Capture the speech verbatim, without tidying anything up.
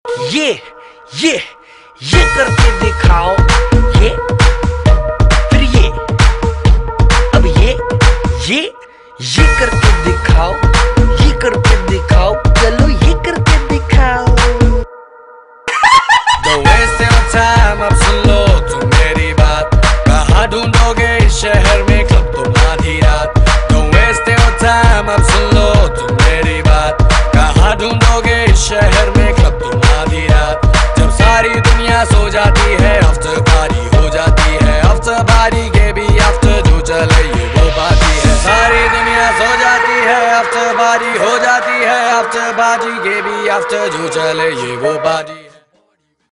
ये ये ये करके दिखाओ, ये फिर ये, अब ये ये ये करके दिखाओ, ये करके दिखाओ, चलो ये करके दिखाओ। Don't waste your time, अब सुन लो तुम मेरी बात। कहाँ ढूंढोगे इस शहर में क्लब तुम आधी रात। Don't waste your time, अब सुन लो तुम मेरी बात। कहाँ ढूंढोगे इस शहर में क्लब तुम आधी रात। जब सारी दुनिया सो जाती है आफ्टर पार्टी हो जाती है। आफ्टर पार्टी के भी आफ्टर जो चले ये वो पार्टी है। सारी दुनिया सो जाती है आफ्टर पार्टी हो जाती है। आफ्टर पार्टी के भी आफ्टर जो चले ये वो पार्टी है।